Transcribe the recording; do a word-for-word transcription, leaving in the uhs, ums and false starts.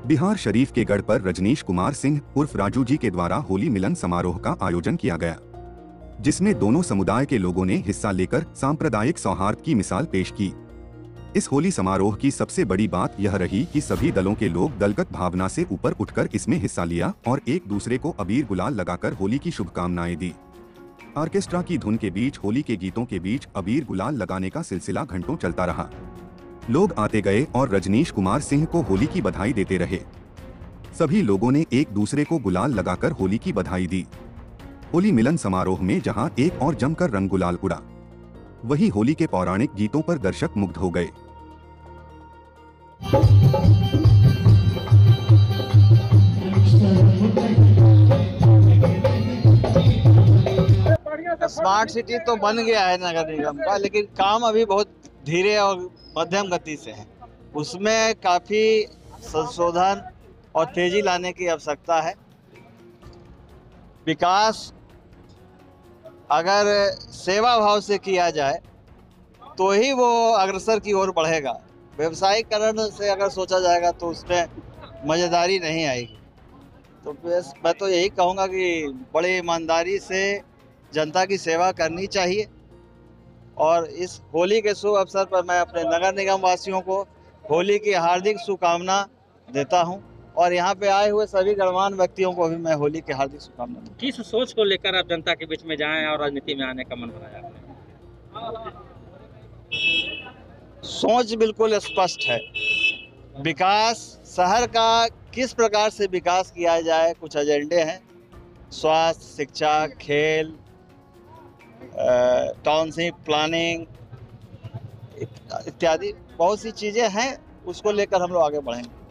बिहार शरीफ के गढ़ पर रजनीश कुमार सिंह उर्फ राजू जी के द्वारा होली मिलन समारोह का आयोजन किया गया, जिसमें दोनों समुदाय के लोगों ने हिस्सा लेकर सांप्रदायिक सौहार्द की मिसाल पेश की। इस होली समारोह की सबसे बड़ी बात यह रही कि सभी दलों के लोग दलगत भावना से ऊपर उठकर इसमें हिस्सा लिया और एक दूसरे को अबीर गुलाल लगाकर होली की शुभकामनाएं दी। ऑर्केस्ट्रा की धुन के बीच होली के गीतों के बीच अबीर गुलाल लगाने का सिलसिला घंटों चलता रहा। लोग आते गए और रजनीश कुमार सिंह को होली की बधाई देते रहे। सभी लोगों ने एक दूसरे को गुलाल लगाकर होली की बधाई दी। होली मिलन समारोह में जहां एक और जमकर रंग गुलाल उड़ा, वहीं होली के पौराणिक गीतों पर दर्शक मुग्ध हो गए। स्मार्ट सिटी तो बन गया है नगर निगम का, लेकिन काम अभी बहुत धीरे और मध्यम गति से है। उसमें काफी संशोधन और तेजी लाने की आवश्यकता है। विकास अगर सेवा भाव से किया जाए तो ही वो अग्रसर की ओर बढ़ेगा। व्यवसायीकरण से अगर सोचा जाएगा तो उसमें मज़ेदारी नहीं आएगी। तो बस मैं तो यही कहूँगा कि बड़ी ईमानदारी से जनता की सेवा करनी चाहिए। और इस होली के शुभ अवसर पर मैं अपने नगर निगम वासियों को होली की हार्दिक शुभकामना देता हूं और यहां पे आए हुए सभी गणमान्य व्यक्तियों को भी मैं होली की हार्दिक शुभकामना देता हूं। किस सोच को लेकर आप जनता के बीच में जाएं और राजनीति में आने का मन बनाया आपने? सोच बिल्कुल स्पष्ट है। विकास, शहर का किस प्रकार से विकास किया जाए, कुछ एजेंडे हैं। स्वास्थ्य, शिक्षा, खेल, टाउनशिप प्लानिंग इत्यादि बहुत सी चीज़ें हैं, उसको लेकर हम लोग आगे बढ़ेंगे।